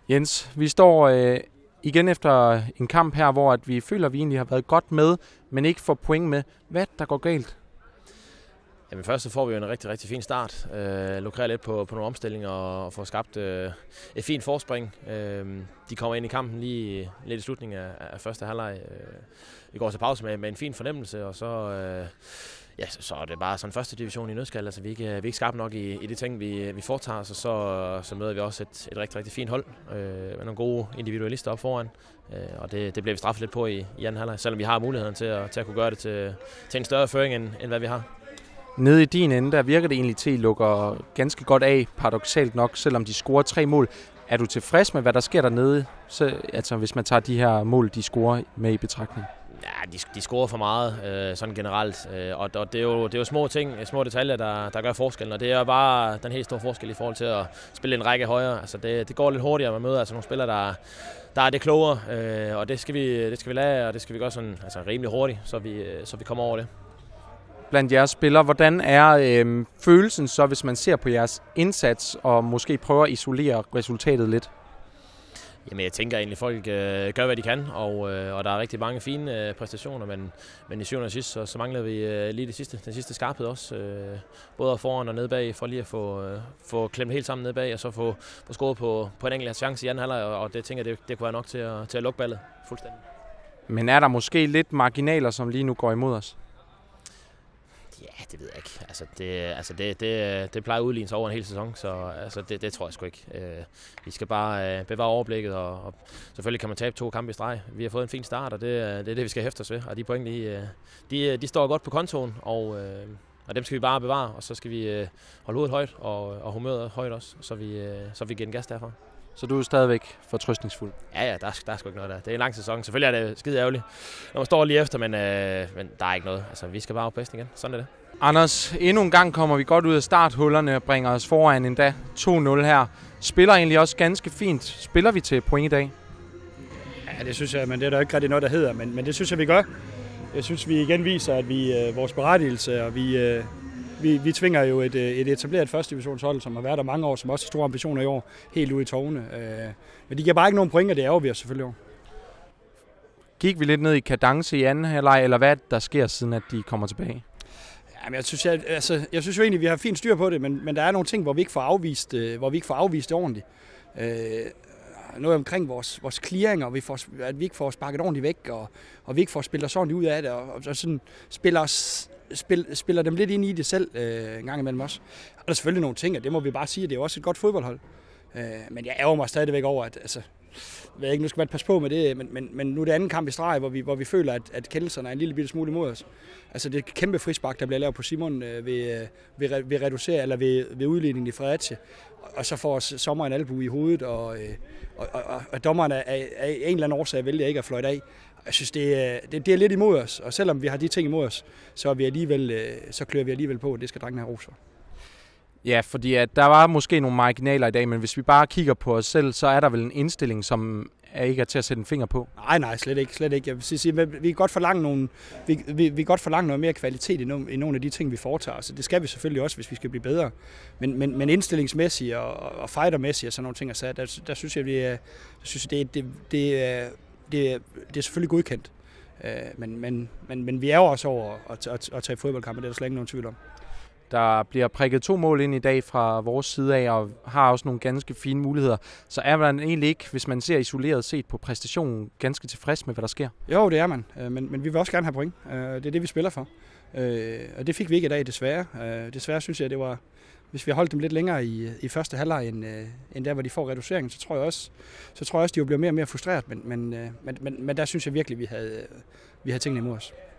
Jens, vi står igen efter en kamp her, hvor at vi føler, at vi egentlig har været godt med, men ikke får point med. Hvad der går galt? Jamen først så får vi jo en rigtig, rigtig fin start. Lukrer lidt på nogle omstillinger og får skabt et fint forspring. De kommer ind i kampen lige lidt i slutningen af første halvleg. Vi går til pause med en fin fornemmelse, og så er det bare sådan første division i nødskal. Altså, vi er ikke skarpe nok i de ting, vi foretager os, og så møder vi også et rigtig, rigtig fint hold med nogle gode individualister op foran. Og det bliver vi straffet lidt på i anden halvleg, selvom vi har muligheden til at kunne gøre det til en større føring, end hvad vi har. Nede i din ende, der virker det egentlig til, at I lukker ganske godt af, paradoksalt nok, selvom de scorer 3 mål. Er du tilfreds med, hvad der sker dernede, altså hvis man tager de her mål, de scorer med i betragtning? Ja, de scorer for meget, sådan generelt, og det er jo små ting, små detaljer, der gør forskellen, og det er bare den helt store forskel i forhold til at spille en række højere. Altså det går lidt hurtigere, man møder altså nogle spillere, der er det klogere, og det skal vi lære, og det skal vi gøre sådan, altså rimelig hurtigt, så vi kommer over det. Blandt jeres spillere, hvordan er følelsen så, hvis man ser på jeres indsats og måske prøver at isolere resultatet lidt? Jamen jeg tænker egentlig, at folk gør, hvad de kan, og der er rigtig mange fine præstationer, men i syvende og sidst, så mangler vi lige den sidste skarphed også. Både foran og nede bag, for lige at få klemt helt sammen nede bag, og så få scoret på en enkelt chance i anden halvleg, og det tænker jeg, det kunne være nok til at lukke ballet fuldstændig. Men er der måske lidt marginaler, som lige nu går imod os? Ja, det ved jeg ikke. Det plejer at udligne sig over en hel sæson, så det tror jeg sgu ikke. Vi skal bare bevare overblikket, og selvfølgelig kan man tabe 2 kampe i streg. Vi har fået en fin start, og det er det, vi skal hæfte os ved. Og de point, de står godt på kontoen, og dem skal vi bare bevare, og så skal vi holde hovedet højt og humøret højt også, så vi giver den gas derfra. Så du er stadigvæk fortrøstningsfuld? Ja, der er sgu ikke noget der. Det er en lang sæson. Selvfølgelig er det skide ærgerligt, når man står lige efter, men der er ikke noget. Altså, vi skal bare op på hesten igen. Sådan er det. Anders, endnu en gang kommer vi godt ud af starthullerne og bringer os foran endda 2-0 her. Spiller egentlig også ganske fint. Spiller vi til point i dag? Ja, det synes jeg, men det er der ikke rigtig noget, der hedder. Men det synes jeg, vi gør. Jeg synes, vi igen viser, at vi vores berettigelse, og vi tvinger jo et etableret første divisionshold, som har været der mange år, som også har store ambitioner i år, helt ude i tårne. Men de giver bare ikke nogen point, og det ærger vi os selvfølgelig over. Gik vi lidt ned i kadence i anden halvleg, eller hvad der sker, siden at de kommer tilbage? Jamen, jeg synes jo egentlig, at vi har fint styr på det, men der er nogle ting, hvor vi ikke får afvist det ordentligt. Noget omkring vores clearinger, at vi ikke får sparket ordentligt væk, og vi ikke får spillet os ordentligt ud af det, og sådan spiller dem lidt ind i det selv en gang imellem også. Og der er selvfølgelig nogle ting, og det må vi bare sige, at det er også et godt fodboldhold. Men jeg ærger mig stadigvæk over, at jeg ved ikke, nu skal man passe på med det, men nu er det anden kamp i streg, hvor vi føler, at kendelserne er en lille bitte smule imod os. Altså det kæmpe frispark, der bliver lavet på Simon ved reducere, eller ved udligningen i Fredericia, og så får Sommer en albue i hovedet, og dommeren af en eller anden årsag vælger ikke at fløjte af. Jeg synes, det er lidt imod os, og selvom vi har de ting imod os, så klør vi alligevel på, at det skal drengene have ros for. Ja, fordi at der var måske nogle marginaler i dag, men hvis vi bare kigger på os selv, så er der vel en indstilling, som ikke er til at sætte en finger på? Nej, slet ikke. Jeg vil sige, vi kan godt forlange noget mere kvalitet i nogle af de ting, vi foretager os. Det skal vi selvfølgelig også, hvis vi skal blive bedre. Men indstillingsmæssigt og fightermæssigt og sådan nogle ting, der synes jeg, det er selvfølgelig godkendt. Men vi er jo også over at tage fodboldkampe, det er der slet ikke nogen tvivl om. Der bliver prikket 2 mål ind i dag fra vores side af, og har også nogle ganske fine muligheder. Så er man egentlig ikke, hvis man ser isoleret set på præstationen, ganske tilfreds med, hvad der sker? Jo, det er man. Men vi vil også gerne have point. Det er det, vi spiller for. Og det fik vi ikke i dag, desværre. Desværre synes jeg, det var, hvis vi har holdt dem lidt længere i første halvleg, end der, hvor de får reduceringen, så tror jeg også, de jo bliver mere og mere frustreret. Men der synes jeg virkelig, vi havde tingene imod os.